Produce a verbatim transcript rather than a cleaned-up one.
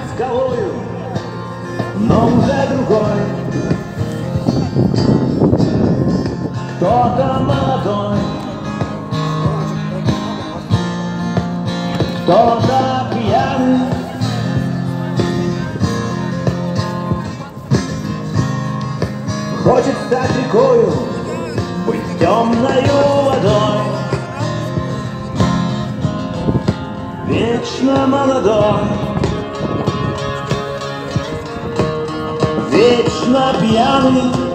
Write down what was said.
скалою, но уже другой. Кто-то молодой, кто-то пьяный, хочет стать рекою, быть темною водой. Вечно молодой, вечно пьяный,